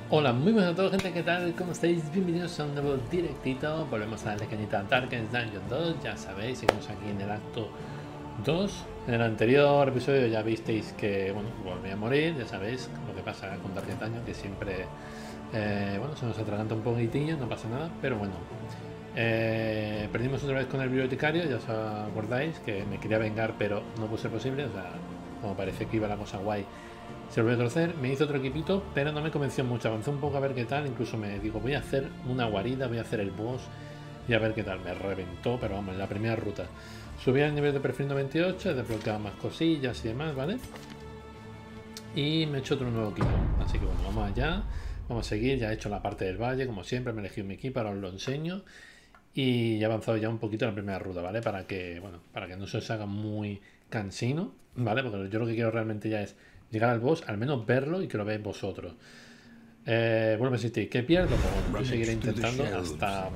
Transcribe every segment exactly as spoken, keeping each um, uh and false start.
Hola, muy buenas a todos, gente, ¿qué tal? ¿Cómo estáis? Bienvenidos a un nuevo directito. Volvemos a darle cañita a Darkest Dungeon dos. Ya sabéis, seguimos aquí en el acto dos. En el anterior episodio ya visteis que, bueno, volví a morir. Ya sabéis lo que pasa con Darkest Dungeon, que siempre, eh, bueno, se nos atraganta un poquitillo, no pasa nada, pero bueno. Eh, perdimos otra vez con el bibliotecario, ya os acordáis que me quería vengar, pero no pudo ser posible. O sea, como parece que iba la cosa guay, se volvió a torcer, me hizo otro equipito, pero no me convenció mucho. Avancé un poco a ver qué tal, incluso me digo, voy a hacer una guarida, voy a hacer el boss y a ver qué tal. Me reventó, pero vamos, en la primera ruta. Subí al nivel de perfil noventa y ocho, he desbloqueado más cosillas y demás, ¿vale? Y me he hecho otro nuevo equipo, así que bueno, vamos allá, vamos a seguir. Ya he hecho la parte del valle, como siempre, me he elegido mi equipo, ahora os lo enseño. Y he avanzado ya un poquito en la primera ruta, ¿vale? Para que, bueno, para que no se os haga muy cansino, ¿vale? Porque yo lo que quiero realmente ya es llegar al boss, al menos verlo y que lo veáis vosotros. Eh, vuelvo a insistir, ¿qué pierdo? Pues bueno, yo seguiré intentando hasta,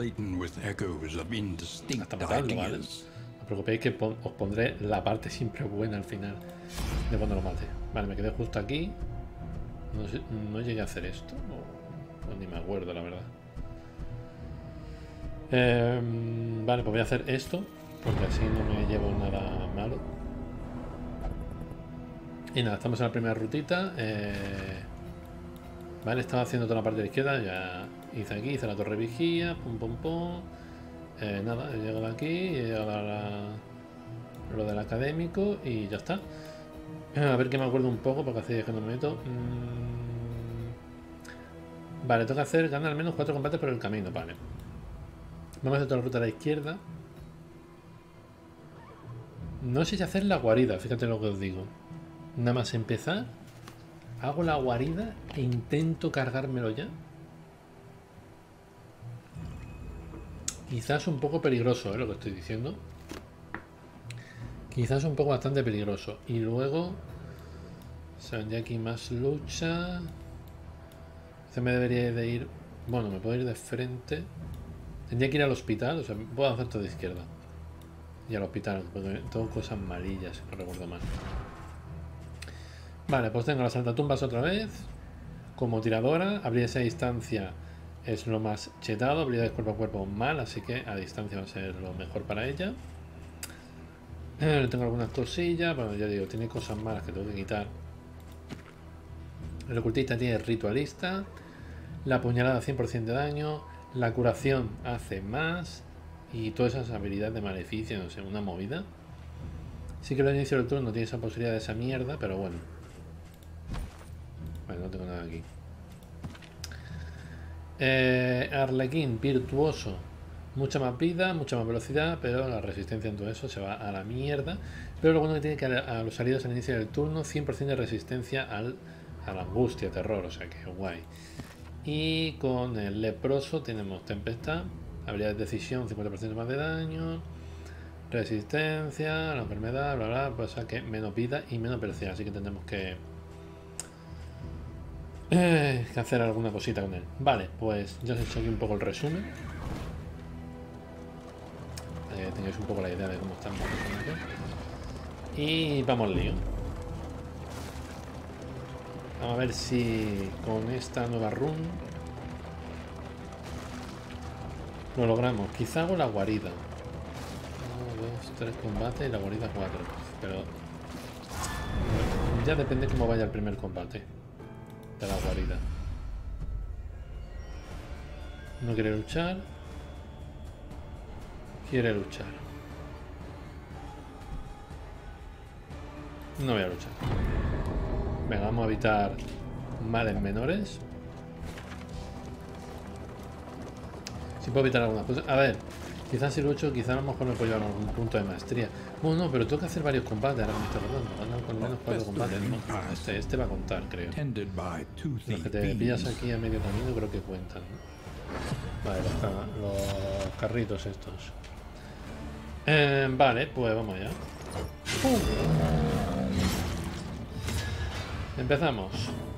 hasta matarlo, ¿vale? No os preocupéis que pon, os pondré la parte siempre buena al final de cuando lo mate. Vale, me quedé justo aquí. No, sé, no llegué a hacer esto, o, o ni me acuerdo, la verdad. Eh, vale, pues voy a hacer esto, porque así no me llevo nada malo. Y nada, estamos en la primera rutita. Eh, vale, estaba haciendo toda la parte de la izquierda. Ya hice aquí, hice la torre vigía. Pum, pum, pum. Eh, nada, he llegado aquí. He llegado a la, lo del académico. Y ya está. A ver que me acuerdo un poco, porque hace días que no me meto. Mm, vale, tengo que hacer, ganar al menos cuatro combates por el camino. Vale. Vamos a hacer toda la ruta a la izquierda. No sé si hacer la guarida, fíjate lo que os digo. Nada más empezar, hago la guarida e intento cargármelo ya. Quizás un poco peligroso, ¿eh? Lo que estoy diciendo. Quizás un poco bastante peligroso. Y luego se vendría aquí más lucha. Este me debería de ir. Bueno, me puedo ir de frente. Tendría que ir al hospital, o sea, puedo hacer todo de izquierda. Y al hospital, porque tengo cosas amarillas, si no recuerdo mal. Vale, pues tengo las saltatumbas otra vez. Como tiradora, abrir esa distancia es lo más chetado. Habilidades cuerpo a cuerpo mal, así que a distancia va a ser lo mejor para ella. Eh, tengo algunas cosillas, bueno, ya digo, tiene cosas malas que tengo que quitar. El ocultista tiene ritualista. La puñalada cien por ciento de daño. La curación hace más. Y todas esas habilidades de maleficia, no sé, una movida. Sí que al inicio del turno tiene esa posibilidad de esa mierda, pero bueno. Vale, no tengo nada aquí. Eh, Arlequín, virtuoso. Mucha más vida, mucha más velocidad, pero la resistencia en todo eso se va a la mierda. Pero lo bueno que tiene que a, a los salidos al inicio del turno, cien por ciento de resistencia al, a la angustia, terror, o sea que guay. Y con el leproso tenemos tempestad, habilidad de decisión, cincuenta por ciento más de daño, resistencia, la enfermedad, bla bla, pues o sea que menos vida y menos velocidad, así que tendremos que Eh, que hacer alguna cosita con él. Vale, pues ya os he hecho aquí un poco el resumen. Eh, tengáis un poco la idea de cómo están los personajes. Y vamos al lío. Vamos a ver si con esta nueva run lo logramos. Quizá hago la guarida. uno, dos, tres combates y la guarida cuatro. Pero ya depende cómo vaya el primer combate de la guarida. No quiere luchar. Quiere luchar. No voy a luchar. Venga, vamos a evitar males menores. Si puedo evitar alguna cosa. A ver, quizás si lucho, quizás a lo mejor me puedo llevar a algún punto de maestría. Bueno, no, pero tengo que hacer varios combates. Ahora me estoy acordando. Ganan con menos cuatro combates. ¿No? Este, este va a contar, creo. Los que te pillas aquí a medio camino creo que cuentan, ¿no? Vale, los, los carritos estos. Eh, vale, pues vamos allá. ¡Pum! Empezamos.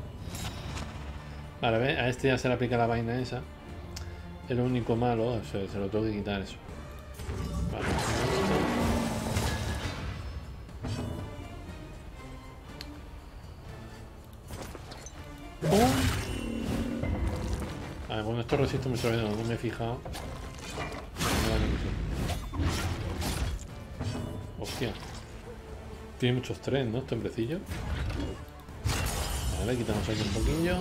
Vale, ¿ve? A este ya se le aplica la vaina esa. El único malo, o sea, se lo tengo que quitar eso. Vale. ¡Pum! A ver, bueno, esto resiste mucho veneno, no me he fijado. Hostia. Tiene muchos tres, ¿no? Este hombrecillo. Vale, quitamos aquí un poquillo.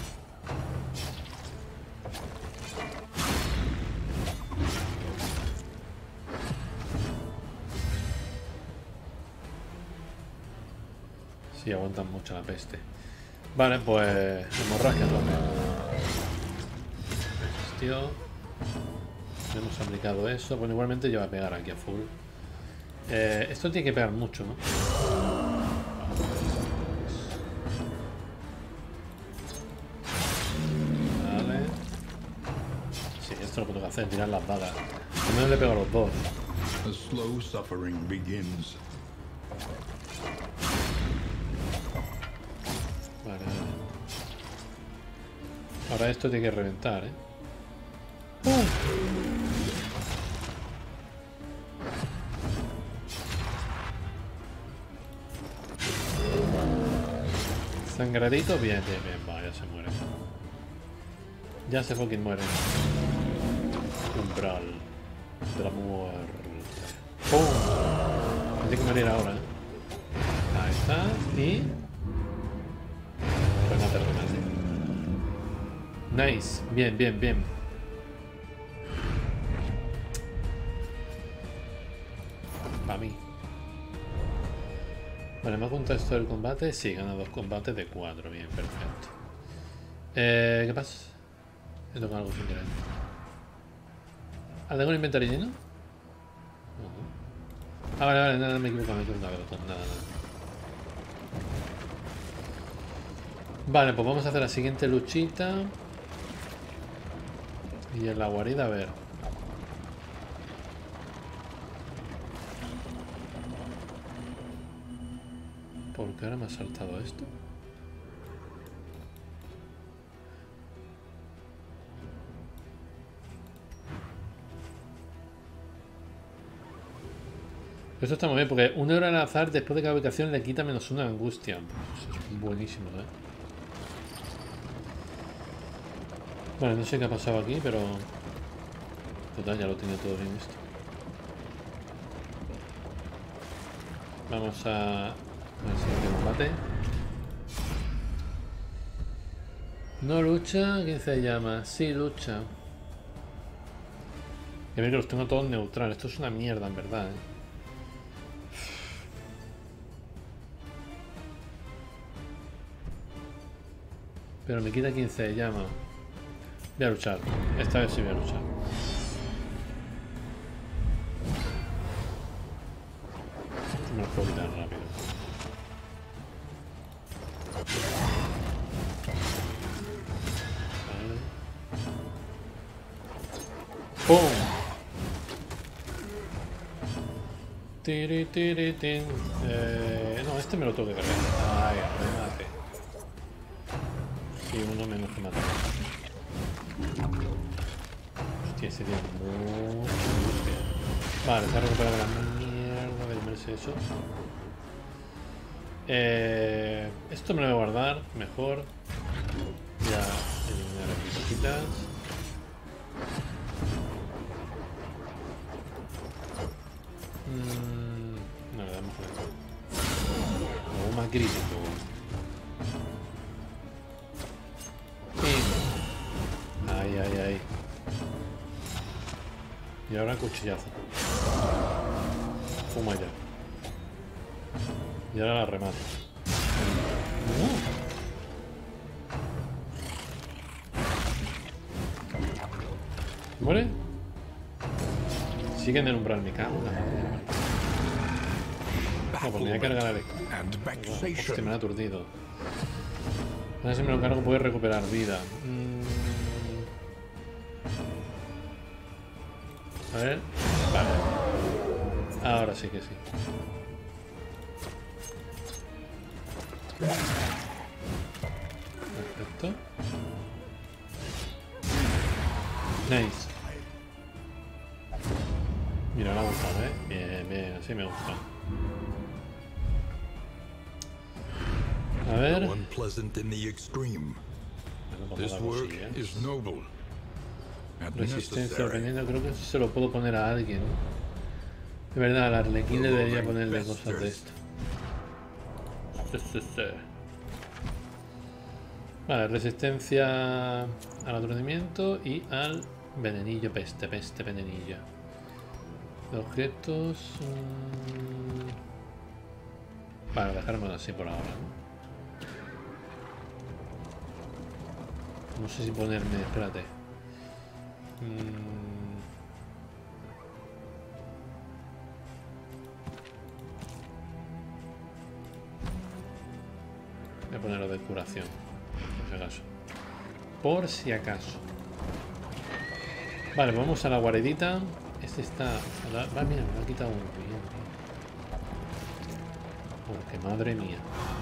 Sí, aguantan mucho la peste. Vale, pues hemorragia también. Tío. Hemos aplicado eso. Bueno, igualmente yo voy a pegar aquí a full. Eh, esto tiene que pegar mucho, ¿no? Vale. Sí, esto lo que tengo que hacer, tirar las balas. Al menos le pego a los dos. A slow suffering begins. Vale, vale. Ahora esto tiene que reventar, ¿eh? ¡Pum! Sangradito, bien, bien, bien. Va, ya se muere. Ya se fucking muere. Umbral de la muerte. ¡Pum! Me tiene que morir ahora, ¿eh? Ahí está. Y... remate, remate. Nice. Bien, bien, bien. Para mí. Vale, ¿me ha contado esto del combate? Sí, gana dos combates de cuatro. Bien, perfecto. Eh, ¿Qué pasa? He tocado algo sin querer. ¿Ah, tengo un inventario lleno? Uh-huh. Ah, vale, vale, nada, me he equivocado, me he equivocado, botón, nada, nada. Vale, pues vamos a hacer la siguiente luchita. Y en la guarida, a ver. ¿Por qué ahora me ha saltado esto? Esto está muy bien, porque un euro al azar después de cada ubicación le quita menos una angustia. Eso es buenísimo, ¿eh? Vale, no sé qué ha pasado aquí, pero... total, ya lo tenía todo bien esto. Vamos a... al siguiente combate. No lucha, ¿quién se llama? Sí, lucha. Y a ver que los tengo todos neutral. Esto es una mierda, en verdad, ¿eh? Pero me quita quien se llama. Voy a luchar. Esta vez sí voy a luchar. Me lo puedo quitar rápido. Vale. ¡Pum! Tiri, tiri, tin. Eh, no, este me lo tengo que cargar. Ay, remate. Sí, uno menos que matar. Hostia, ese tiene mucha angustia. Vale, se ha recuperado la mierda del comerse eso. Eh, esto me lo voy a guardar mejor. Ya eliminar aquí cositas. Mm, no, le damos con esto. Algo más crítico. Ay, ay, ay. Y ahora cuchillazo. Fuma ya. Y ahora la remato. Uh. ¿Muere? Sigue en el umbral, me cago en la madre. No, pues me voy a cargar a ver. Hostia, me ha aturdido. A ver si me lo cargo puedo recuperar vida. Mm. A ver. Vale. Ahora sí que sí. Perfecto. Nice. Mira, me ha gustado, ¿eh? Bien, bien, así me gusta. A ver. Unpleasant in the extreme. This work is noble. and Resistencia necessary. dependiendo, creo que eso se lo puedo poner a alguien. De verdad, al Arlequín le debería ponerle cosas de esto. Sí, sí, sí. Vale, resistencia al aturdimiento y al venenillo, peste, peste, venenillo. De objetos... Mmm... Vale, dejármelo así por ahora, ¿no? No sé si ponerme... Espérate. Mm... Voy a ponerlo de curación, por si acaso. Por si acaso. Vale, vamos a la guaridita. Este está... Va, mira, me ha quitado uno. Bien, bien. Porque madre mía.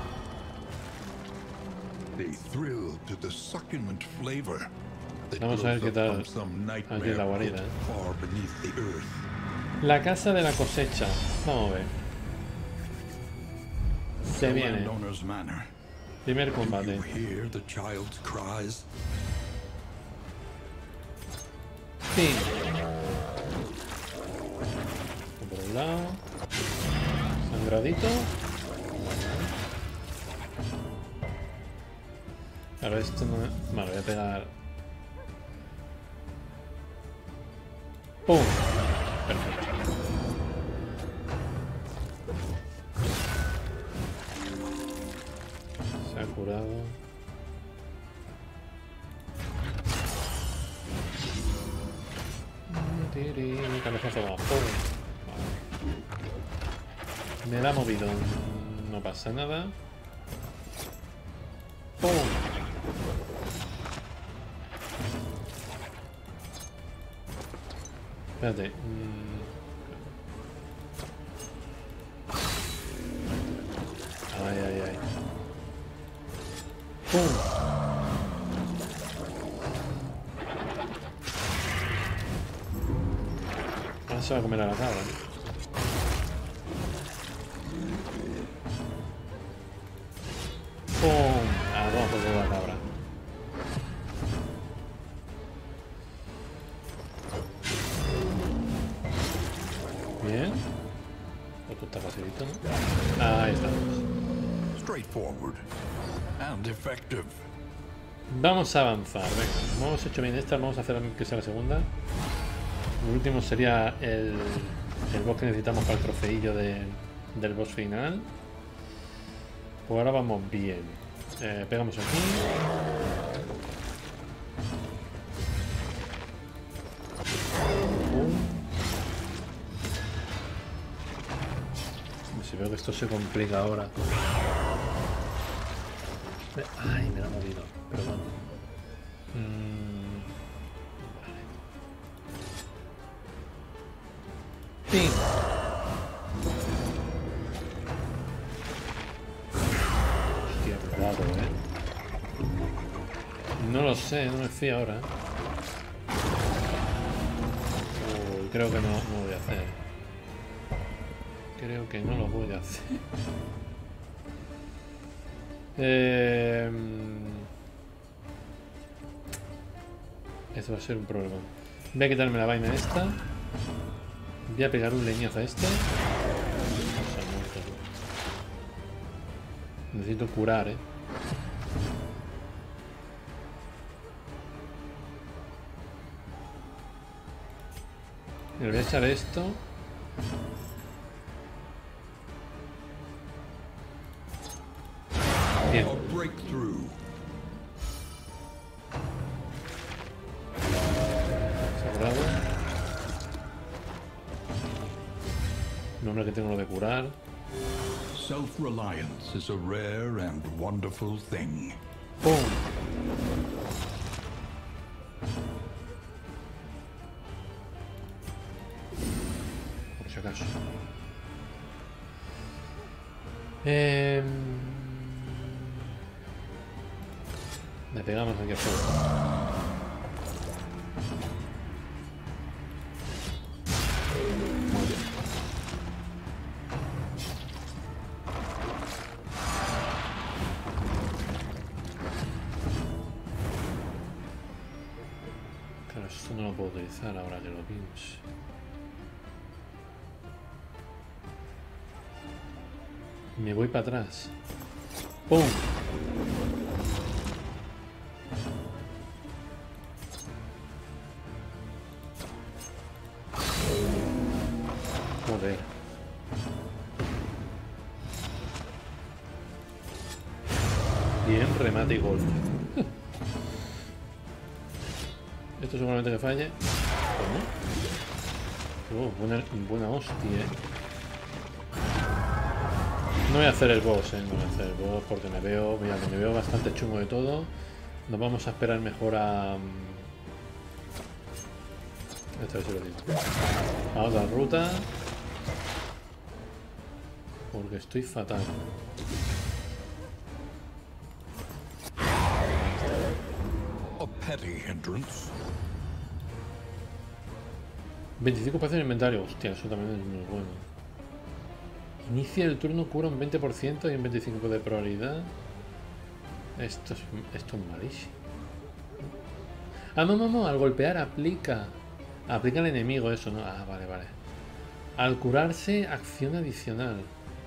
They thrill to the succulent flavor that Vamos a ver qué glows tal up from some aquí nightmare la guarida, pit ¿eh? far beneath the earth. La casa de la cosecha. Vamos a ver. Se The viene. landowner's manor. Primer Do combate. you hear the child's cries? Sí. Por un lado. Sangradito. Claro, esto no... Vale, voy a pegar... ¡Pum! Perfecto. Se ha curado. Cabezazo abajo. Vale. Me la ha movido. No pasa nada. ¡Pum! Espérate. Mm. Ay, ay, ay. ¡Pum! Ahora se va a comer a la cabra, ¿no? ¡Pum! Ah, vamos por toda la cabra. Bien. Esto está facilito, ¿no? Ah, ahí estamos. Straightforward and effective. Vamos a avanzar, venga. No hemos hecho bien esta, vamos a hacer que sea la segunda. El último sería el, el boss que necesitamos para el trofeillo de, del boss final. Pues ahora vamos bien. Eh, pegamos aquí. Si veo que esto se complica ahora. Ay, me la ha movido. Pero bueno. Mm, vale. ¡Ping! Hostia, cuidado, eh. No lo sé, no me fío ahora. Uy, creo que no, no lo voy a hacer. Creo que no lo voy a hacer. Eh, esto va a ser un problema. Voy a quitarme la vaina esta. Voy a pegar un leñazo a este. Necesito curar, eh. Le voy a echar esto. Bien. A breakthrough. Sagrado. Nombre que tengo lo de curar. Self-reliance is a rare and wonderful thing. ¡Pum! Por si acaso. Eh... Le pegamos aquí a fuego. Muy bien. Claro, Claro, esto no lo puedo utilizar ahora que lo pienso. Me voy para atrás. ¡Pum! Joder. Bien, remate y gol. Esto seguramente que falle. ¿Cómo? Oh, buena, buena hostia, eh. No voy a hacer el boss, eh. No voy a hacer el boss porque me veo. Mira, me veo bastante chungo de todo. Nos vamos a esperar mejor a. Esta vez sí lo digo. A otra ruta. Porque estoy fatal. A petty hindrance. veinticinco por ciento en inventario. Hostia, eso también es muy bueno. Inicia el turno, cura un veinte por ciento y un veinticinco por ciento de probabilidad. Esto es, esto es malísimo. Ah, no, no, no. Al golpear aplica. Aplica al enemigo eso, ¿no? Ah, vale, vale. Al curarse, acción adicional.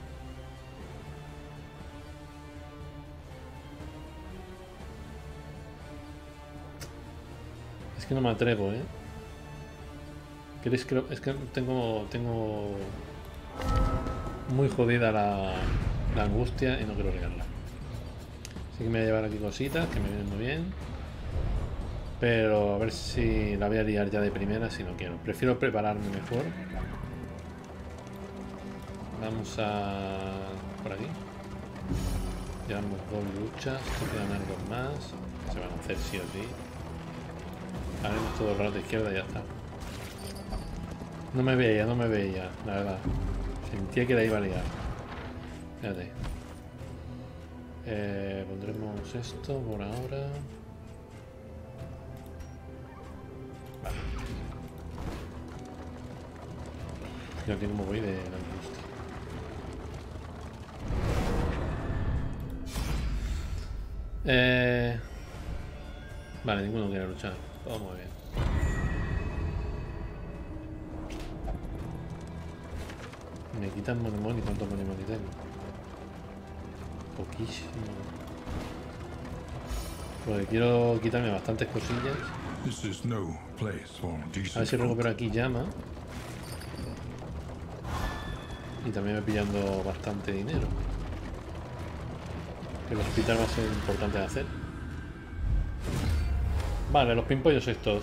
Es que no me atrevo, ¿eh? ¿Queréis que lo... Es que tengo... Tengo... Muy jodida la, la angustia y no quiero liarla. Así que me voy a llevar aquí cositas que me vienen muy bien. Pero a ver si la voy a liar ya de primera si no quiero. Prefiero prepararme mejor. Vamos a... por aquí. Llevamos dos luchas. Que quedan algo más. Que se van a hacer sí o sí. Haremos todo el rato de izquierda y ya está. No me veía, no me veía, la verdad. Sentía que la iba a liar. Fíjate. Eh, pondremos esto por ahora. Vale. Yo aquí como voy de la angustia. Eh... Vale, ninguno quiere luchar. Todo muy bien. Me quitan money money. ¿Cuánto money money tengo? Poquísimo. Porque quiero quitarme bastantes cosillas. This is no place for A decent ver si folk. recupero aquí llama. Y también me pillando bastante dinero. El hospital va a ser importante de hacer. Vale, los pimpollos estos.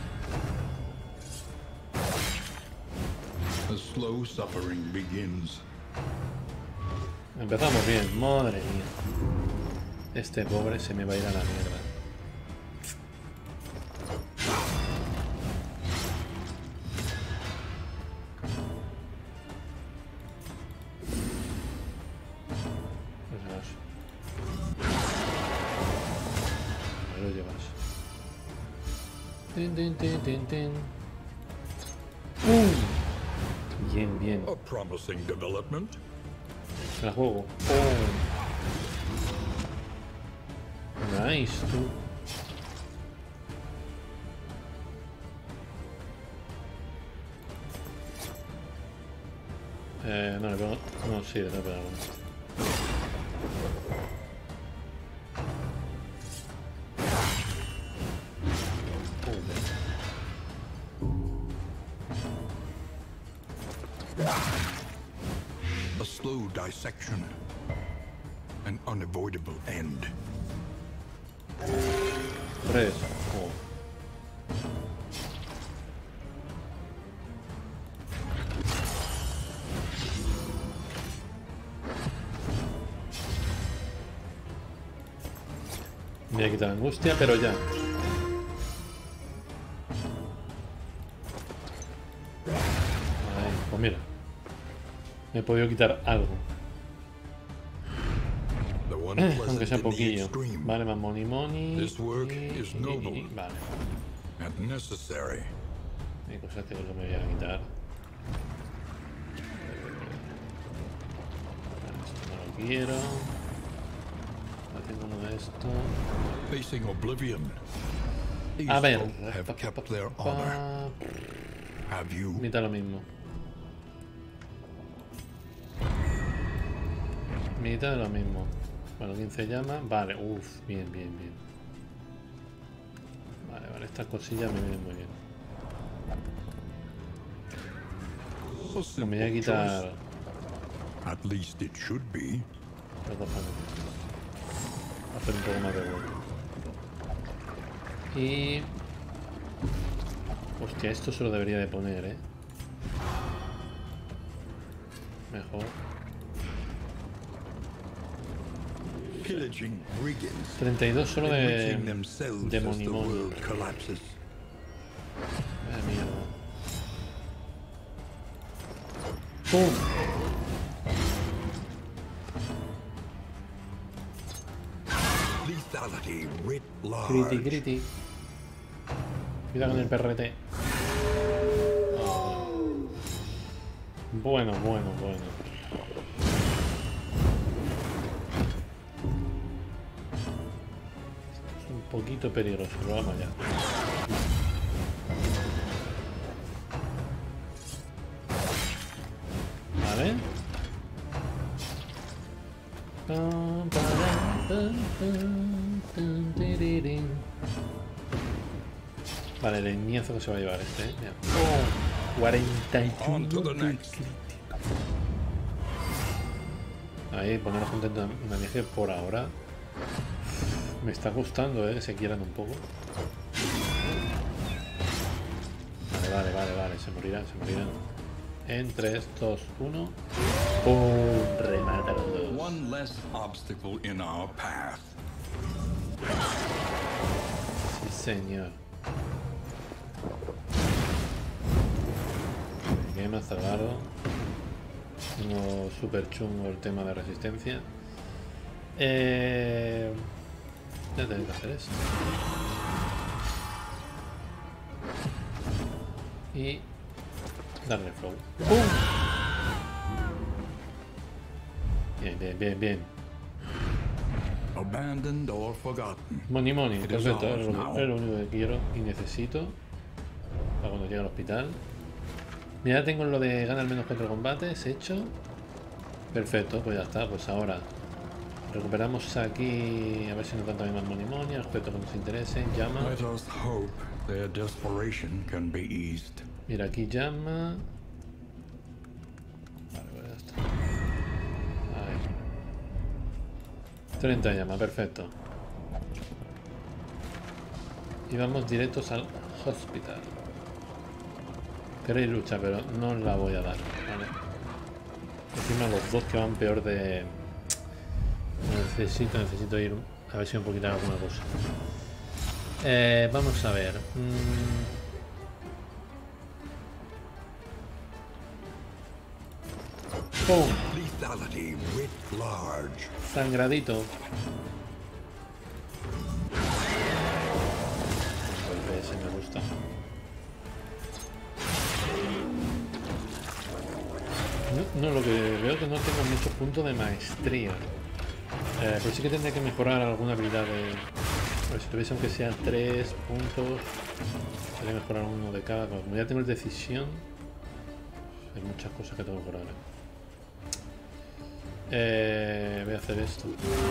A slow suffering begins. Empezamos bien, madre mía. Este pobre se me va a ir a la mierda. Ahí lo llevas. Tin, tin, tin, tin, tin. ¡Uh! Bien, bien. A promising development. Me la juego. Oh. Nice, tú. Eh, no, le pego... No, sí, le tengo que pegar uno. A slow dissection. An unavoidable end. Tres. Oh. Me voy a quitar la angustia, pero ya. Ay, pues mira. Me he podido quitar algo. The one Eh, pleasant aunque sea in the poquillo. extreme, Vale, más money money. This work y- is y- noble. y- Vale. and necessary. Hay cosas que creo que me voy a quitar. Vale, esto no lo quiero. Ya tengo uno de estos. Facing oblivion. These A ver. folk have kept their honor. Have you? Mitad lo mismo. Mitad de lo mismo. Bueno, quince llamas. Vale, uff, bien, bien, bien. Vale, vale, estas cosillas me vienen muy bien. A No, me simple voy a quitar choice. At least it should be. los dos paneles. Hacer un poco más de hueco. Y... Hostia, esto se lo debería de poner, ¿eh? Mejor. Pillaging brigands. treinta y dos solo de... enriching themselves de as the Monimoni. world collapses. Ah, mierda. ¡Pum! Lethality writ large. Criti, criti. Cuidado con el P R T. Ah, bueno, bueno, bueno. Es un poquito peligroso, pero vamos allá. Vale. Pam, param, pam, pam, pam, tirirín. Vale, el leñazo que se va a llevar este, ¿eh? Mira. Oh, cuarenta y On to the uno. next. Ahí, ponernos contentos una viaje por ahora. Me está gustando, ¿eh? Que se quieran un poco. Vale, vale, vale, vale. Se morirán, se morirán. En tres, dos, uno. ¡Pum! Remataron dos. One less obstacle in our path. Sí, señor. Qué mazagado. Uno super chungo el tema de resistencia. Eh... Ya tengo que hacer esto. Y darle flow. ¡Pum! Bien, bien, bien, bien. Abandoned or forgotten. Money money, It is perfecto, ours es lo, now. es lo único que quiero y necesito para cuando llegue al hospital. Mira, ya tengo lo de ganar menos cuatro combates hecho. Perfecto, pues ya está, pues ahora recuperamos aquí, a ver si nos dan también más money money, aspectos que nos interesen, llama. Let us hope their desperation can be eased. Mira, aquí llama. Vale, pues ya está. Ahí. treinta llama, perfecto. Y vamos directos al hospital. Queréis lucha, pero no os la voy a dar, ¿vale? Encima los dos que van peor de... Necesito, necesito ir a ver si me puedo quitar alguna cosa. Eh, vamos a ver. Mm. ¡Pum! Lethality writ large. Sangradito. Golpe ese me gusta. No, no, lo que veo que no tengo muchos puntos de maestría. Eh, pero sí que tendría que mejorar alguna habilidad de... A ver, si tuviese aunque sea tres puntos, podría mejorar uno de cada. Como ya tengo el decisión, hay muchas cosas que tengo que mejorar. Eh, voy a hacer esto.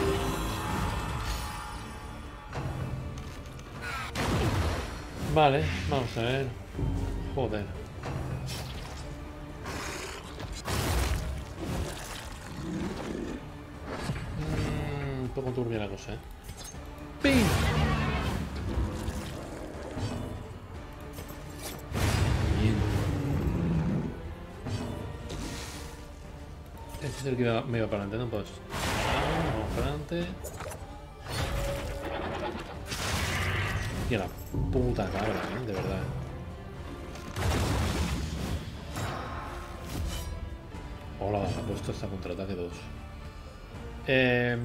Vale, vamos a ver. Joder. Mm, un poco turbia la cosa, ¿eh? ¡Pim! Bien. Este es el que iba- me iba para adelante, ¿no? Pues... Vamos para adelante. Y a la puta cabra, ¿eh? De verdad. Hola, ha puesto esta contraataque dos. Eh...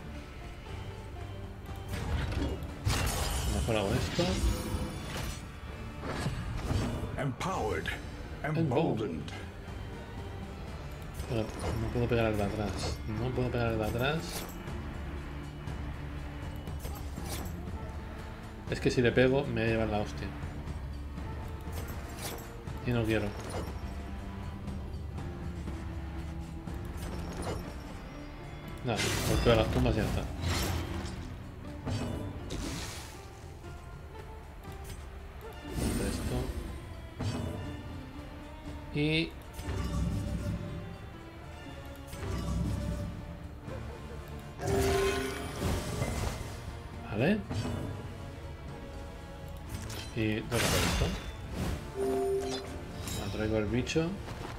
Mejor hago esto. Empowered. Emboldened. Emboldened. Pero no puedo pegar al de atrás. No puedo pegar al de atrás. Es que si le pego me voy a llevar la hostia. Y no quiero. Nada, golpeo a las tumbas y ya está. Esto. Y... Vale. Y bueno, esto. Me traigo el bicho.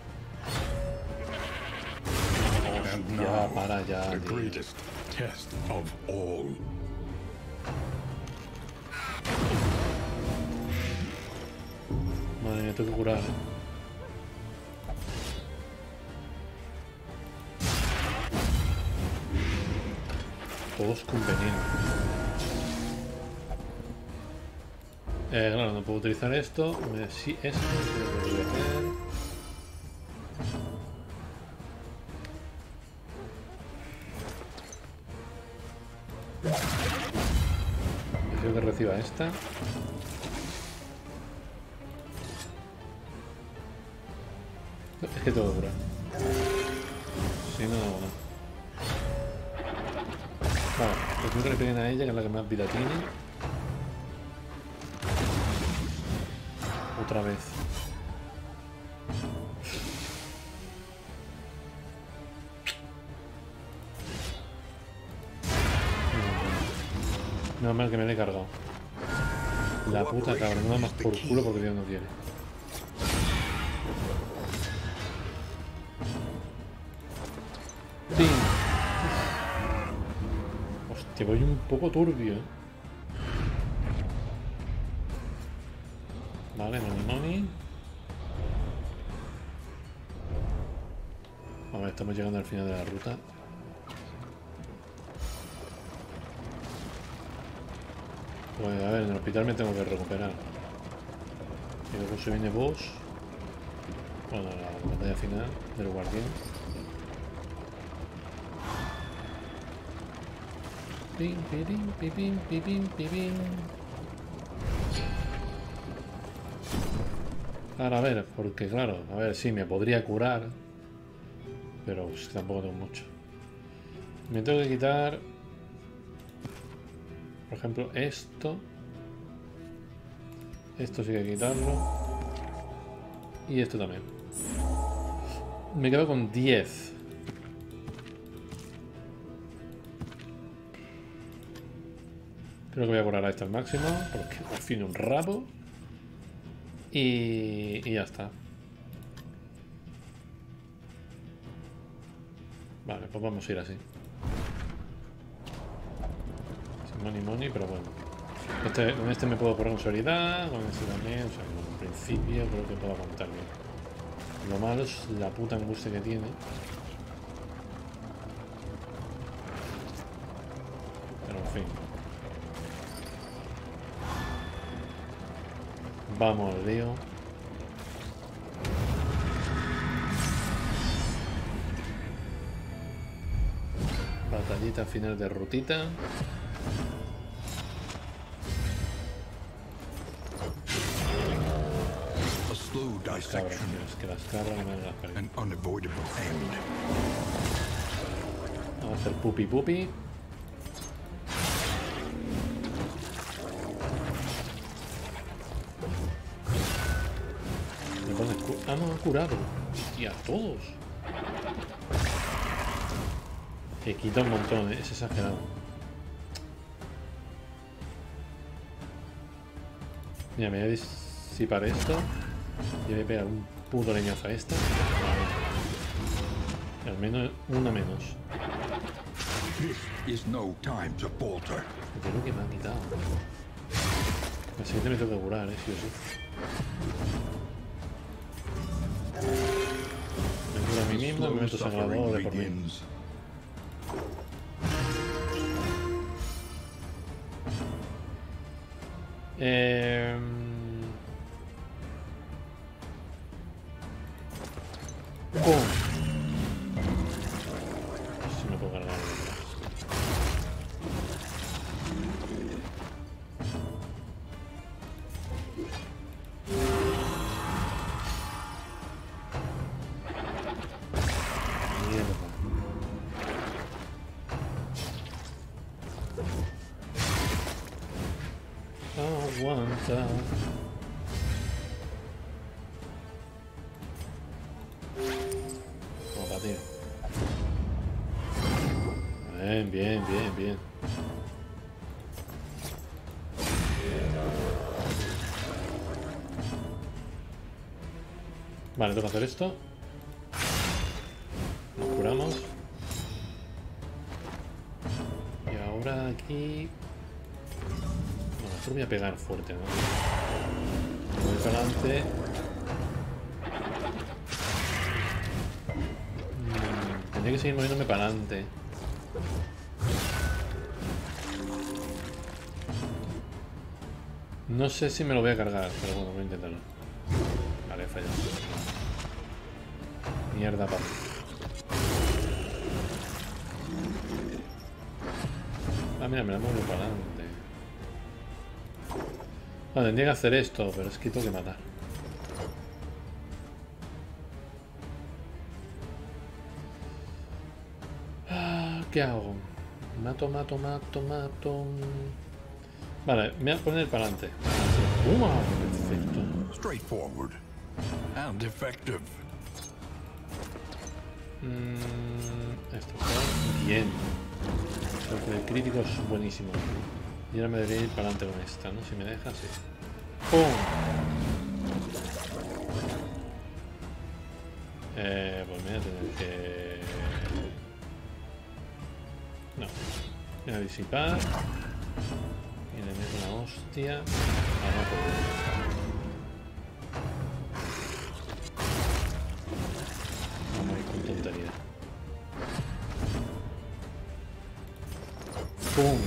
And Ya, now, para ya, the tío. greatest test of all. Madre mía, tengo que curar, ¿eh? Todos con veneno. Eh, claro, no puedo utilizar esto. Me, sí, esto es lo que voy a hacer. Prefiero que reciba esta. Es que tengo que curar. Si no, no hago nada. Vale, prefiero que le peguen a ella, que es la que más vida tiene. Otra vez. Menos mal que me la he cargado. La puta cabra, no da más por culo porque Dios no quiere. ¡Ping! Hostia, voy un poco turbio, ¿eh? Vale, money money. A ver, estamos llegando al final de la ruta. Pues a ver, en el hospital me tengo que recuperar. Y luego se viene boss. Bueno, la batalla final del guardián. Pim, pirim, pipim, pipim, pipim. Ahora a ver, porque claro, a ver, sí, me podría curar. Pero pues, tampoco tengo mucho. Me tengo que quitar... Por ejemplo, esto. Esto sí que hay que quitarlo. Y esto también. Me quedo con diez. Creo que voy a curar a este al máximo. Porque al fin un rabo. Y, y ya está. Vale, pues vamos a ir así. Money money, pero bueno. Este, con este me puedo correr con seguridad, con este también, o sea, en principio creo que puedo aguantar bien. Lo malo es la puta angustia que tiene. Pero en fin. Vamos al lío. Batallita final de rutita. Slow Las cabras, dissection, tío, es que las cabras no me las perdí. an unavoidable end. Vamos a hacer pupi pupi. Me pones cu ah, no, han curado. Hostia, todos. Que quita un montón, ¿eh? Es exagerado. Mira, me voy a disipar esto. Y voy a pegar un puto leñazo a esta. Al menos una menos. This is no time to falter. Creo que me han quitado. El siguiente me tengo que curar, ¿eh? Sí o sí. Me curo a mí mismo, me meto sangrado de por mí. Eh... ¡Pum! Si me puedo cargar. Aguanta. Como para ti. Bien, bien, bien, bien. Vale, tengo que hacer esto. Nos curamos. Y ahora aquí... No, mejor voy a pegar fuerte, ¿no? Voy para adelante. Mm, tendría que seguir moviéndome para adelante. No sé si me lo voy a cargar, pero bueno, voy a intentarlo. Vale, he fallado. Mierda, papi. Ah, mira, me la muevo para adelante. Bueno, tendría que hacer esto, pero es que tengo que matar. Ah, ¿qué hago? Mato, mato, mato, mato. Vale, me voy a poner para adelante. ¡Uma! Perfecto. Straightforward and effective. Mm, esto está bien. El crítico es buenísimo. Y ahora me debería ir para adelante con esta, ¿no? Si me deja, sí. ¡Pum! Eh, pues me voy a tener que... No. Voy a disipar. Y le meto una hostia. Vamos por Vamos a ir con tontería. ¡Pum!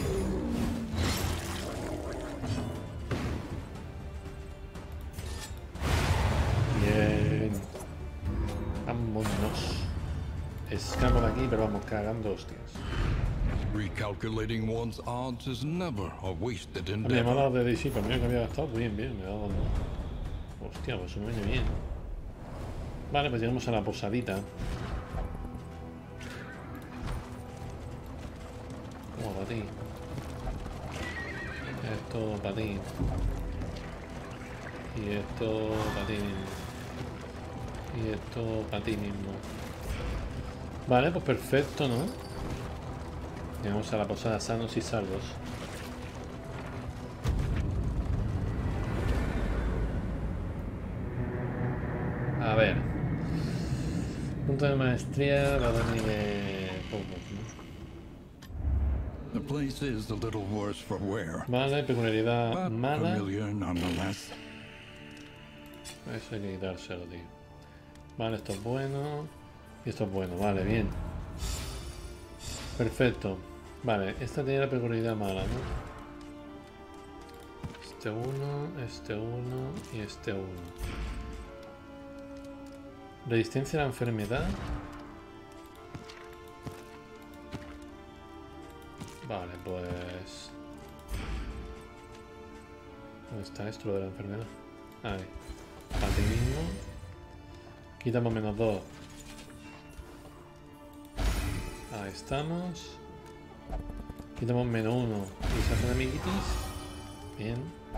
Bien. Vámonos. Escapo de aquí, pero vamos cagando hostias. Recalculating one's odds is never a wasted Me endeavor. llamaba de D C, pero mira que había gastado bien, bien, me ha dado... Hostia, pues me viene bien. Vale, pues llegamos a la posadita. Como para ti. Esto para ti. Y esto para ti mismo. Y esto para ti mismo. Vale, pues perfecto, ¿no? Llegamos a la posada sanos y salvos. A ver. Punto de maestría, va a dar nivel pocos, ¿no? The place is a little worse for wear, Vale, peculiaridad but mala. familiar nonetheless. Eso hay que quitárselo, tío. Vale, esto es bueno. Y esto es bueno, vale, bien. Perfecto. Vale, esta tiene la peculiaridad mala, ¿no? Este uno, este uno y este uno. Resistencia a la enfermedad. Vale, pues... ¿Dónde está esto lo de la enfermedad? Ahí. Para ti mismo. Quitamos menos dos. Ahí estamos. Quitamos menos uno. Y se hacen amiguitis. Bien.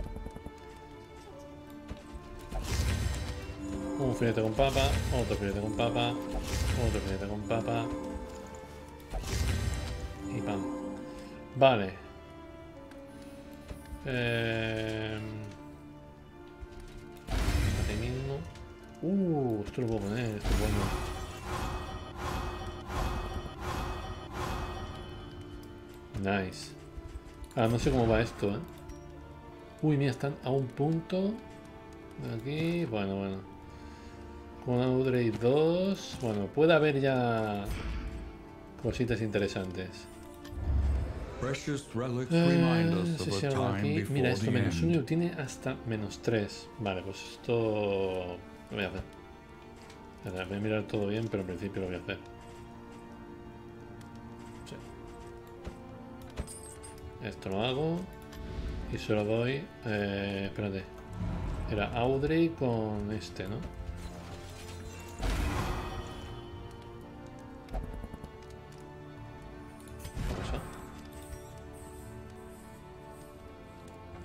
Un filete con papa. Otro filete con papa. Otro filete con papa. Y pam. Vale. Eh... A ti mismo. Uh, esto lo puedo poner. Esto es bueno. Nice. Ah, no sé cómo va esto, ¿eh? Uy, mira, están a un punto. De aquí. Bueno, bueno. Con Audrey dos. Bueno, puede haber ya cositas interesantes. Precious relics Eh, remind us sí, of sí, a algo time aquí. before Mira, esto the menos uno end. tiene hasta menos tres. Vale, pues esto lo voy a hacer. Espera, voy a mirar todo bien, pero en principio lo voy a hacer. Sí. Esto lo hago. Y se lo doy. Eh, espérate. Era Audrey con este, ¿no?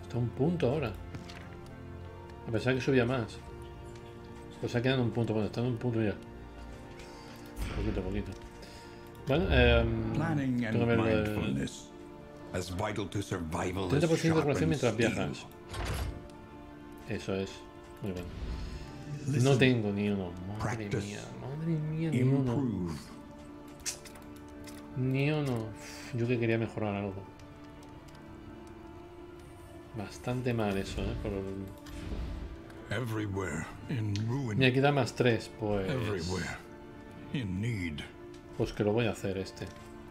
Está a un punto ahora. A pesar que subía más. Pues se ha quedado en un punto. Bueno, está en un punto ya. Poquito, poquito. Bueno, eh... Planning and tengo que ver lo del mindfulness, as vital to survival treinta por as ciento de sharp curación and mientras steel. viajas. Eso es. Muy bueno. No tengo ni uno. Madre Practice. mía. Madre mía, ni uno. Improve. Ni uno. Uf, yo que quería mejorar algo. Bastante mal eso, ¿eh? Por... Everywhere in ruin. Mira, aquí da más tres, pues... Everywhere in need. Pues que lo voy a hacer este.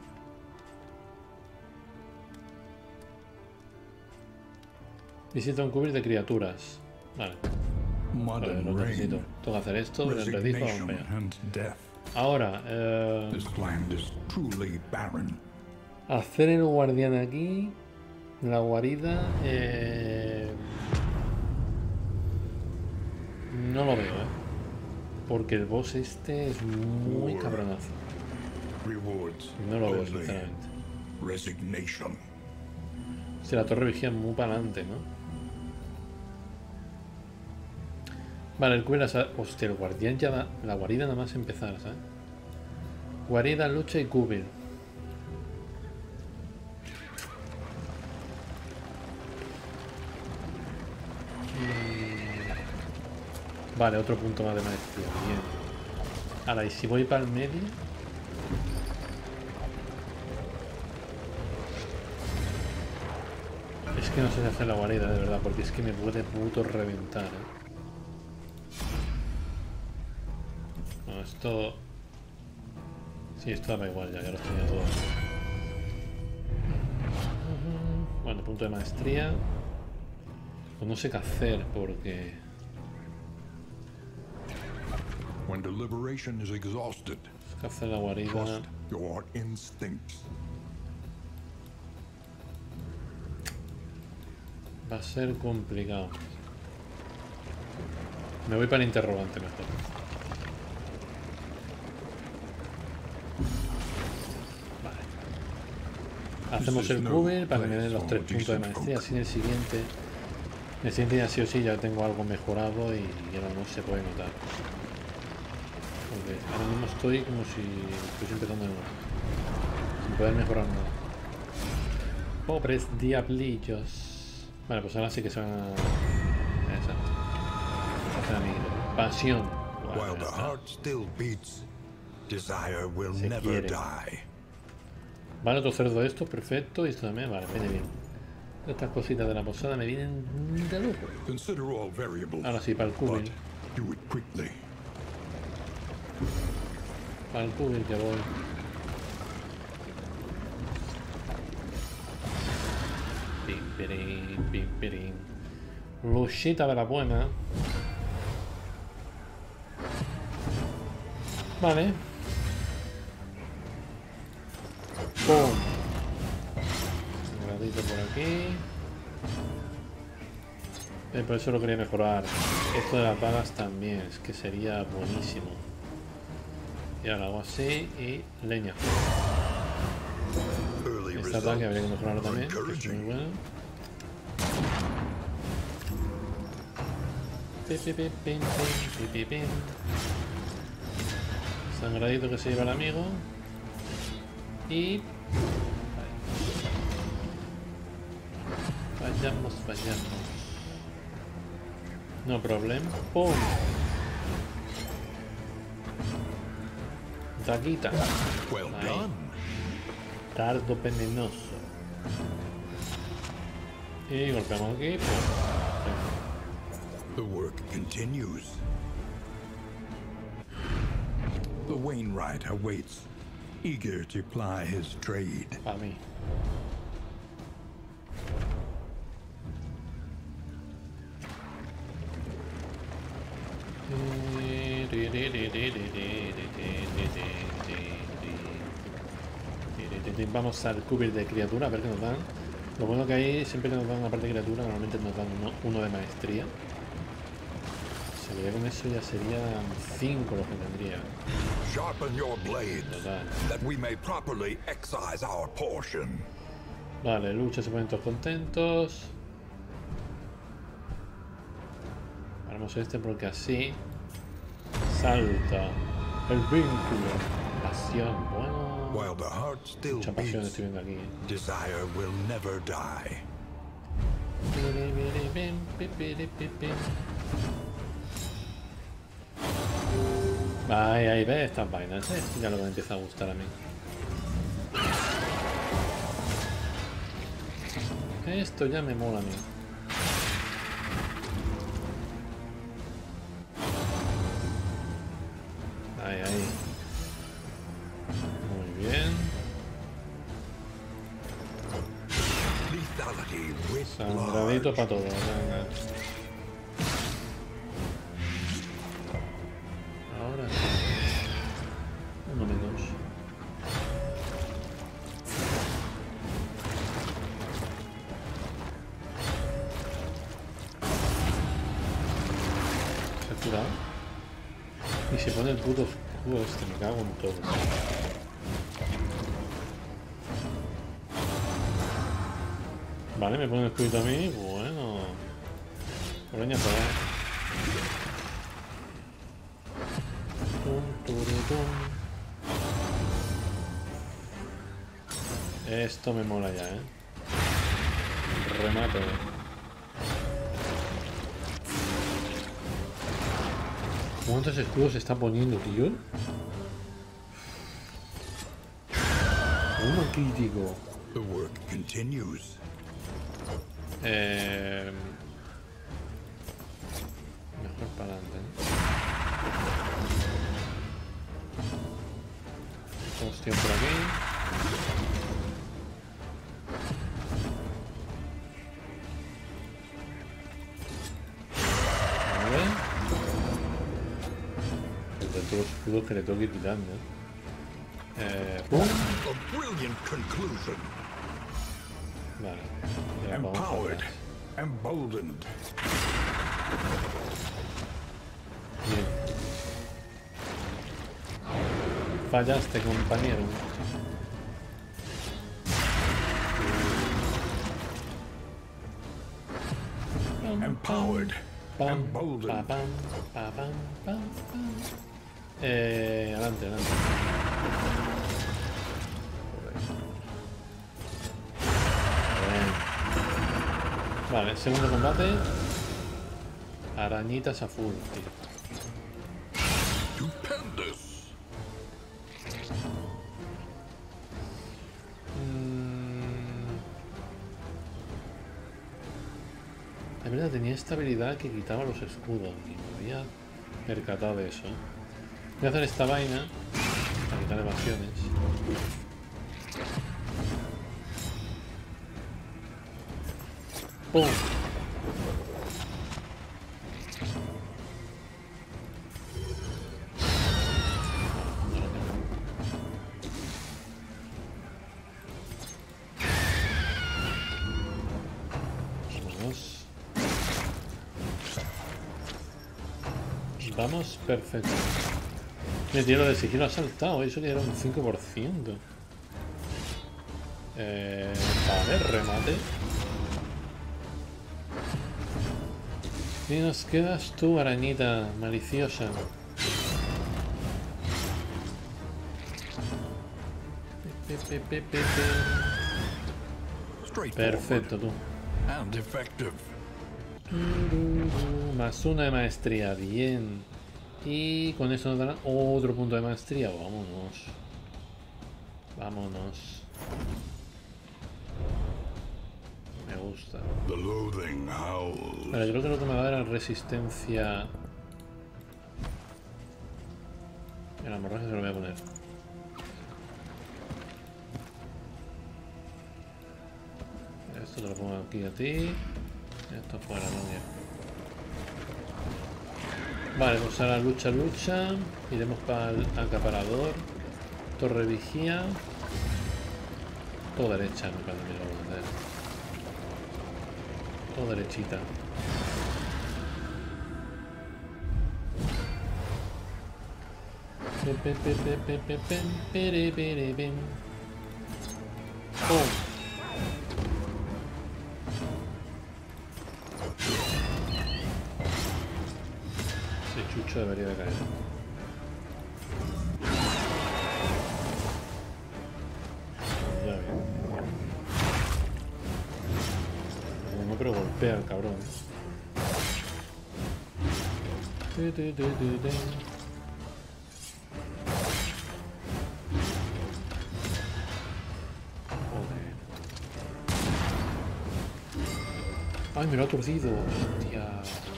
Visita un cubrir de criaturas. Vale. Vale, Mud lo and necesito. rain. Tengo que hacer esto, el redizo, Resignation vamos allá. and death. Ahora, eh, This land is truly barren. hacer el guardián aquí. La guarida. Eh, no lo veo, ¿eh? Porque el boss este es muy cabronazo. Rewards No lo veo, only sinceramente. resignation. Si la torre vigía muy para adelante, ¿no? Vale, el cubrir... Hostia, el guardián ya da... La guarida nada más empezar, ¿sabes? Guarida, lucha y cubrir. Mm. Vale, otro punto más de maestría. Bien. Ahora, y si voy para el medio... Es que no sé si hacer la guarida, de verdad, porque es que me puede puto reventar, ¿eh? Bueno, esto... Sí, esto daba igual, ya, ya los tenía todos. Bueno, punto de maestría. Pues no sé qué hacer, porque... When deliberation is exhausted, ¿Qué hacer la guarida? trust your instincts. Va a ser complicado. Me voy para el interrogante mejor. Vale. Hacemos el cubrir para que me den los tres puntos de maestría. Así en el siguiente... En el siguiente ya sí o sí ya tengo algo mejorado y ya no se puede notar. Porque ahora mismo estoy como si estuviese empezando de nuevo. Sin poder mejorar nada. Pobres diablillos. Vale, pues ahora sí que se van a... Exacto. Se hacen amiguitos. Pasión. Bueno, While ya the está. heart still beats, desire will Se never quiere. die. Vale, otro cerdo de estos, perfecto. Y esto también, vale, viene bien. Estas cositas de la posada me vienen de lujo. Consider all variables, Ahora sí, para el but cubrir. do it quickly. Para el cubrir que voy. Pimpirín, pimpirín. Luchita de la buena. Vale. Pum. Un gradito por aquí. Eh, por eso lo quería mejorar. Esto de las balas también, es que sería buenísimo. Y ahora hago así y leña. Early Este ataque habría que results mejorarlo are también, que es muy encouraging. bueno. Pi, pi, pi, pin, pin, pi, pi, pin. Sangradito que se lleva el amigo. Y... Vayamos, vayamos. No problema. ¡Pum! Daguita. Well Ahí. done. Dardo venenoso. Y golpeamos aquí. Pues, The work continues. The Wainwright awaits, eager to ply his trade. para mí. Vamos al cubrir de criatura a ver qué nos dan. Lo bueno que hay, siempre que nos dan una parte de criatura, normalmente nos dan uno, uno de maestría. Se veía con eso ya serían cinco los que tendría. Sharpen your blades, Total. that we may properly excise our portion. Vale, lucha, se ponen todos contentos. Haremos este porque así salta el vínculo. Pasión, bueno. While the heart still Mucha pasión beats, estoy viendo aquí. desire will never die. Ahí, ahí, ve estas vainas, ¿eh? Ya lo que me empieza a gustar a mí. Esto ya me mola a mí. Ahí, ahí. Muy bien. Lethality with Sangradito para todo. Venga. Ahora sí. Uno menos. ¿Se ha curado? Y se pone el puto escudo este, me cago en todo. Vale, me pone el escudo a mí, bueno. Oleña por ahí. Tum, turutum. Esto me mola ya, eh. Remate. ¿Cuántos escudos se está poniendo, tío? Uno crítico. the work continues. Eh... Mejor para adelante, ¿no? Hostia por aquí. Todos los escudos que le tengo que ir quitando. Eh, ¡pum! A brilliant conclusion. Vale. Ya vamos a Empowered, ver. emboldened. Bien. Fallaste, compañero. Empowered, Pam, emboldened. pa, pam, pa, pam, pam, pam. Eh, adelante, adelante. Bien. Vale, segundo combate. Arañitas a full, tío. Stupendous. Mm. De verdad tenía esta habilidad que quitaba los escudos y me había percatado de eso. Voy a hacer esta vaina para quitar evasiones. ¡Pum! Vamos. Vamos, perfecto. Me tiro de sigilo ha saltado, eso que era un cinco por ciento. Eh, vale, remate. Y nos quedas tú, arañita maliciosa. Pe, pe, pe, pe, pe. Straightforward Perfecto, tú. and effective. Más una de maestría, bien. Y con eso nos darán otro punto de maestría. Vámonos. Vámonos. Me gusta. The loathing howls. Vale, creo que lo que me va a dar es resistencia. El hemorragia se lo voy a poner. Esto te lo pongo aquí a ti. Esto fuera, no, ya. Vale, pues ahora lucha, lucha. Iremos para el acaparador. Torre vigía. Todo derecha, me parece que lo voy a hacer. Todo derechita. Pe, pe, pe, pe, pe, pe, pem, pere, pere, pem. ¡Pum! chucho debería de caer. Ya bien. No, pero golpea al cabrón. Tu, tu, tu, tu, tu. Joder. Ay, me lo ha torcido. Hostia.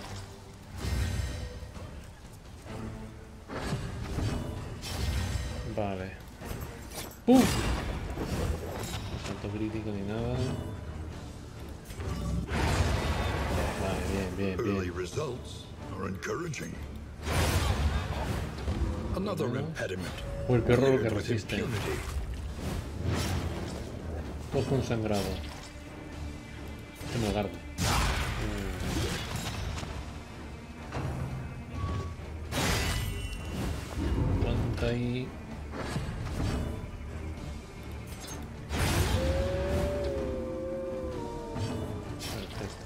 Vale. ¡Pum! No salto crítico ni nada. Vale, bien, bien, Early bien. results are encouraging. Another impediment. O el perro lo que cleared with resiste. impunity. Ojo ensangrado. Este me agarra. Aguanta ahí. Perfecto.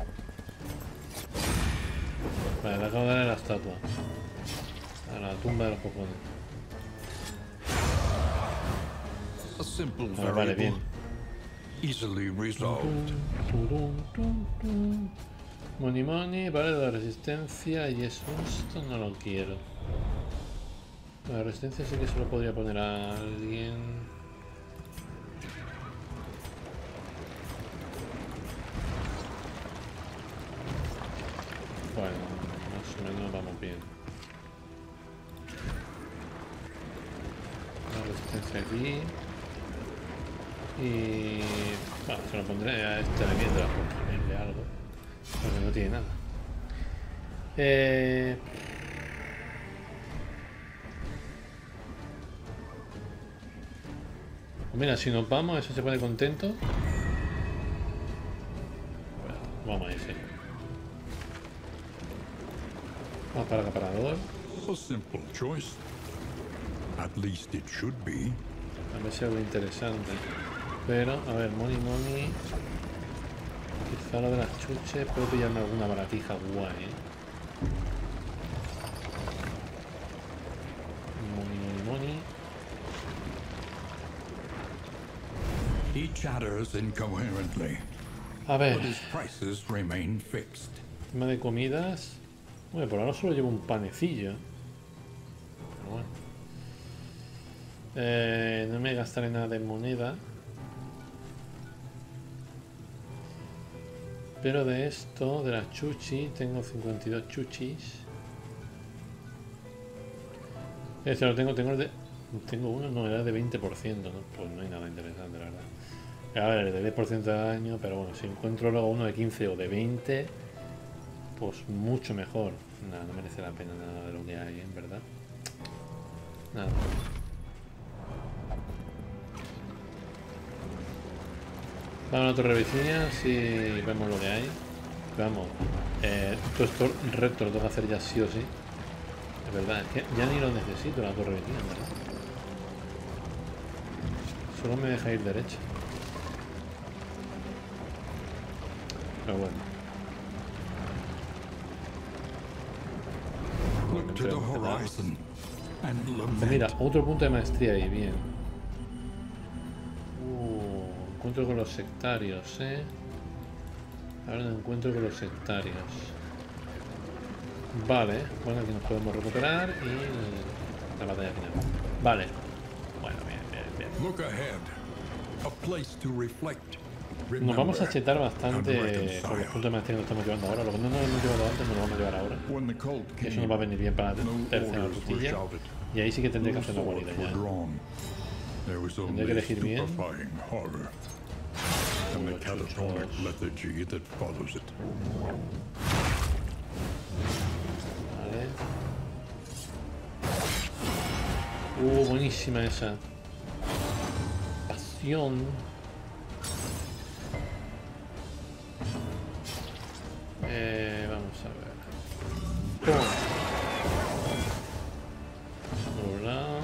Vale, le acabo de darle la estatua. A la tumba de los cojones. A simple Vale, vale, bien. variable, easily resolved. Tum, tum, tum. Money money, vale, la resistencia y eso, esto no lo quiero. La resistencia sí que se lo podría poner a alguien. Bueno, más o menos vamos bien. La resistencia aquí. Y bueno, se lo pondré a este de mientras por ponerle algo, porque no tiene nada. Eh... Mira, si nos vamos, eso se pone contento. Bueno, vamos a ese. Vamos para el acaparador. A simple choice. At least it should be. A ver si algo interesante. Pero, a ver, money money. Quizá lo de las chuches. Puedo pillarme alguna baratija guay, ¿eh? Money, money, money. He chatters incoherently, A ver, but his prices remain fixed. tema de comidas. Bueno, por ahora solo llevo un panecillo. Pero bueno. Eh, no me gastaré nada de moneda. Pero de esto, de las chuchis, tengo cincuenta y dos chuchis. Este lo tengo, tengo el de... Tengo uno, no, era de veinte por ciento, ¿no? Pues no hay nada interesante, la verdad. A ver, de diez por ciento de daño, pero bueno, si encuentro luego uno de quince o de veinte, pues mucho mejor. Nada, no merece la pena nada de lo que hay, en verdad. Nada. Vamos a la torre vecina, si vemos lo que hay. Vamos, eh, todo esto recto lo tengo que hacer ya sí o sí. Es verdad, es que ya ni lo necesito la torre vecina, ¿verdad? Solo me deja ir derecha. Pero bueno. Look to the horizon and Pues mira, lament. otro punto de maestría ahí, bien. Uh, encuentro con los sectarios, ¿eh? Ahora me encuentro con los sectarios. Vale, bueno, aquí nos podemos recuperar y la batalla final. Vale. Bueno, bien, bien, bien. Look ahead. A place to reflect. Nos vamos a Remember, chetar and bastante con los reconcile. puntos de maestría que nos estamos llevando ahora. Lo que no nos hemos llevado antes, nos lo vamos a llevar ahora. When the cult Eso came, nos va a venir bien para la no tercera orders were rutilla. shouted. Y ahí sí que tendré que No hacer la swords guarida were ya. drawn. There was Tendré only que elegir bien. stupefying horror and the Los catatonic chuchos. lethargy that follows it. Vale. Uh, buenísima esa. Pasión. Eh, vamos a ver. Toma. Por un lado.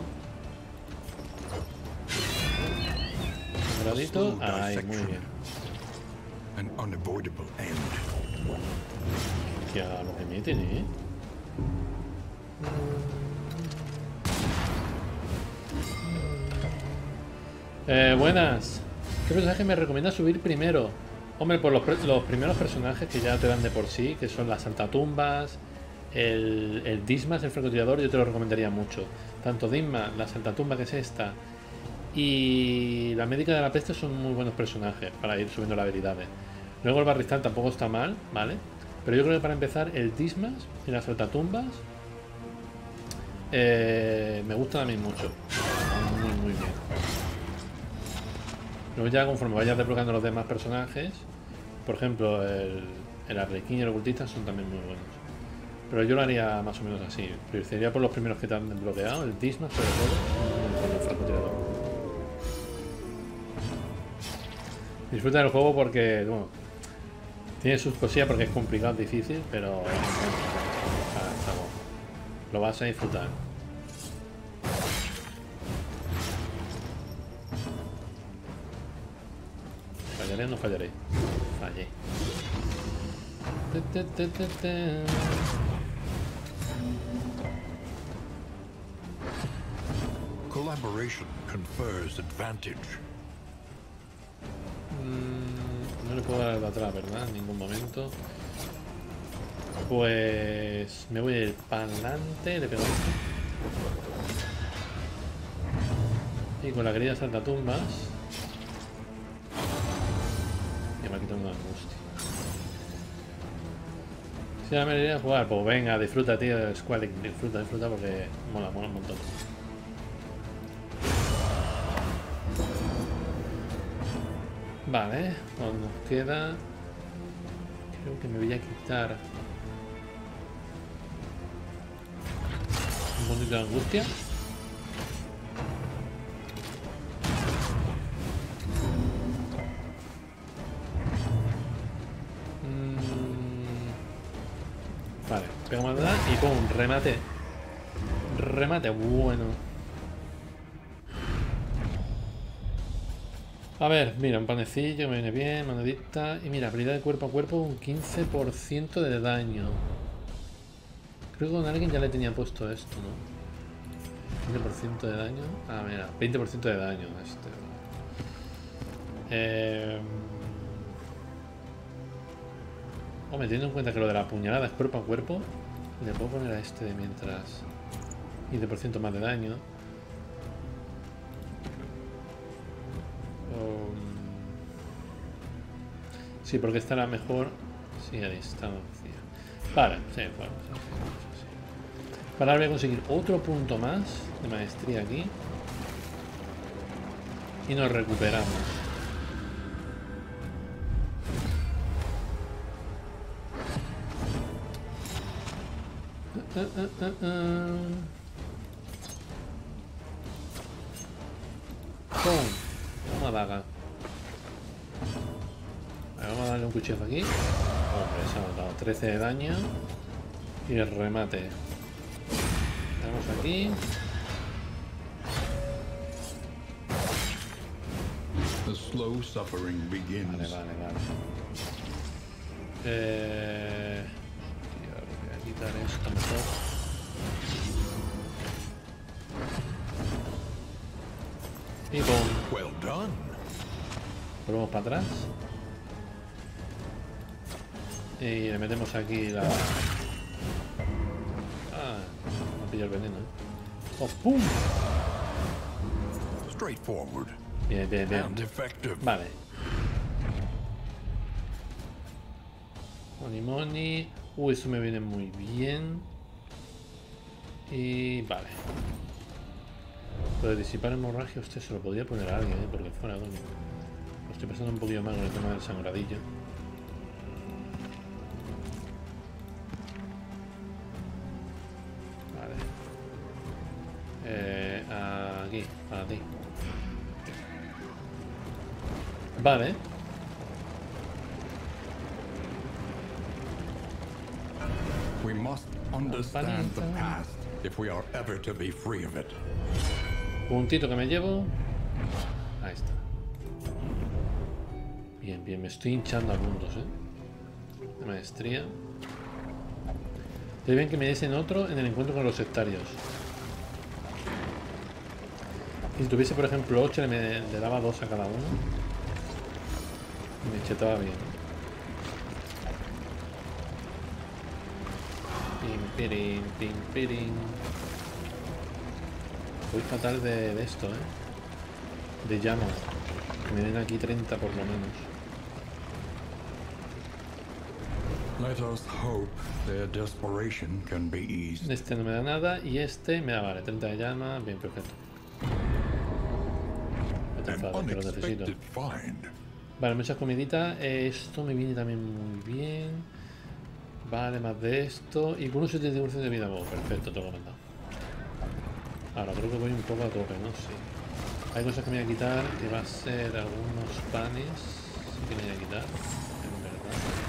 Un gradito. Ahí, muy bien. An unavoidable end. Que a lo que meten, ¿eh? Eh, buenas. ¿Qué personaje me recomienda subir primero? Hombre, por los, los primeros personajes que ya te dan de por sí, que son las saltatumbas, el, el Dismas, el francotirador, yo te lo recomendaría mucho. Tanto Dismas, la saltatumba que es esta, y la médica de la peste son muy buenos personajes para ir subiendo las habilidades. Luego el barristán tampoco está mal, ¿vale? Pero yo creo que para empezar el Dismas y las saltatumbas eh, me gustan a mí mucho. Muy, muy bien. Luego ya conforme vayas desbloqueando los demás personajes, por ejemplo el, el arlequín y el ocultista son también muy buenos. Pero yo lo haría más o menos así. Priorizaría por los primeros que te han desbloqueado, el Dismas sobre todo, con el francotirador. Disfruta del juego porque, bueno, tiene sus cosillas porque es complicado, difícil, pero ah, está bueno. Lo vas a disfrutar. ¿Fallaré o no fallaré? Fallé. Te, te, te, te. Collaboration confers advantage. Mm, no le puedo dar de atrás, ¿verdad? En ningún momento. Pues me voy a ir para adelante, le pego esto. Y con la querida saltatumbas. Y me ha quitado una angustia. Si ahora me iría a jugar, pues venga, disfruta, tío, de Squalic, disfruta, disfruta porque mola, mola un montón. Vale, pues nos queda... Creo que me voy a quitar un montito de angustia. Vale, pegamos la y pum, remate. Remate, bueno. A ver, mira, un panecillo, me viene bien, monedita. Y mira, habilidad de cuerpo a cuerpo, un quince por ciento de daño. Creo que con alguien ya le tenía puesto esto, ¿no? quince por ciento de daño. Ah, mira, veinte por ciento de daño. Este. Eh... Hombre, teniendo en cuenta que lo de la puñalada es cuerpo a cuerpo, le puedo poner a este de mientras quince por ciento más de daño. Um, sí, porque estará mejor sí, a distancia. Vale, sí, bueno, sí, sí, sí. Para ahora voy a conseguir otro punto más de maestría aquí. Y nos recuperamos. Uh, uh, uh, uh. ¡Pum! Una daga. Vale, vamos a darle un cuchillo aquí. Hombre, se ha dado trece de daño. Y el remate. Vamos aquí. The slow suffering begins. Vale, vale, vale. Eh... Voy a quitar esto mejor. Y pum. Well done. Volvemos para atrás. Y le metemos aquí la... Ah, no pilla el veneno, ¿eh? ¡Oh, pum! Straightforward. Bien, bien, bien. And effective. Vale. Money, money. Uy, eso me viene muy bien. Y vale. Lo de disipar hemorragia, usted se lo podría poner a alguien, ¿eh? Porque fuera coño. Lo estoy pasando un poquillo mal con el tema del sangradillo. Vale. Eh, aquí, para ti. Vale. We must understand the past if we are ever to be free of it. Puntito que me llevo. Ahí está. Bien, bien, me estoy hinchando a puntos, ¿eh? De maestría. Deben que me diesen otro en el encuentro con los sectarios. Y si tuviese, por ejemplo, ocho, le, me, le daba dos a cada uno. Y me chetaba bien. Pim, pirin, pim, pirin. Voy fatal de, de esto, ¿eh? De llama. Que me den aquí treinta por lo menos. Let us hope their desperation can be eased. Este no me da nada y este me da, vale, treinta de llama, bien, perfecto. No te An enfades, que lo necesito. unexpected find. Vale, muchas comiditas. Esto me viene también muy bien. Vale, más de esto. Y con un setenta y uno por ciento de vida. Oh, perfecto, todo lo mandado. Ahora creo que voy un poco a tope, ¿no? Sí. Hay cosas que me voy a quitar, que va a ser algunos panes. Sí que me voy a quitar, en verdad.